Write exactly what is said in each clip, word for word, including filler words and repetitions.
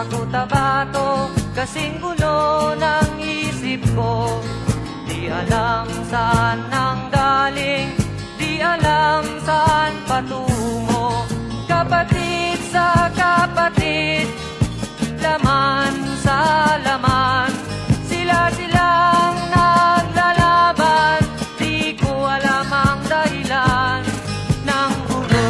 Cotabato, kasing gulo ng isip ko. Di alam saan nang galing, di alam saan patungo. Kapatid sa kapatid, laman sa laman, sila-silang naglalaban. Di ko alam ang dahilan ng gulo.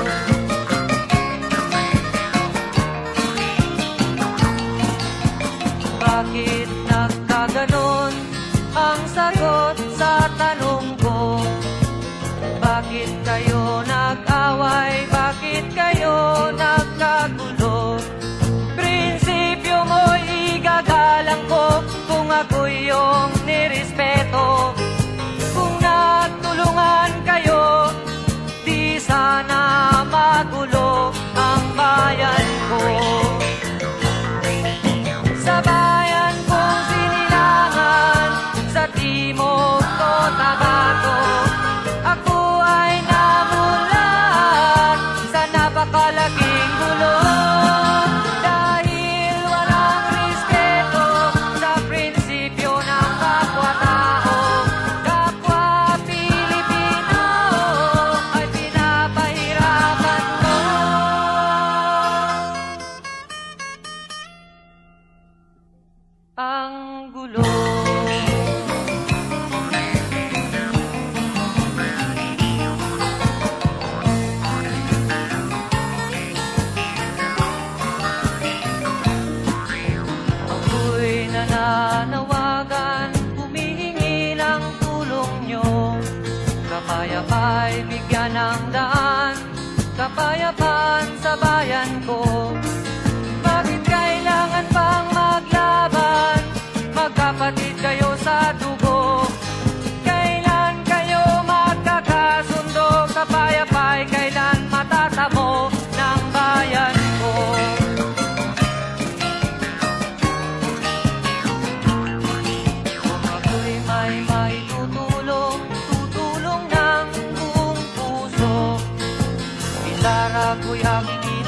Bakit nagkaganon ang sagot sa tanong ko? Bakit kayo nag-away? Bakit kayo nagkagulo? Prinsipyo mo'y igagalang ko kung ako'y iyong nirespeto. Kung nagtulungan kayo, di sana magulo ang bayan ko. Sa bayan kong sinilangan, sa Timog Cotabato, ako ay namulat sa napakalaking gulo. Dahil walang respeto sa prinsipyo ng kapwa-tao, kapwa Pilipino ay pinapahirapan mo. Ang gulo. Ako'y nananawagan, humihingi ng tulong nyo. Kapayapa'y bigyan ng daan, kapayapaan sa bayan ko. Bakit kailangan pang maglaban? Magkapatid kayo sa dugo. Kailan kayo magkakasundo? Kapayapa'y kailan matatamo ng bayan ko? Kung ako'y may maitutulong, tutulong ng buong puso. Gitara ko'y aking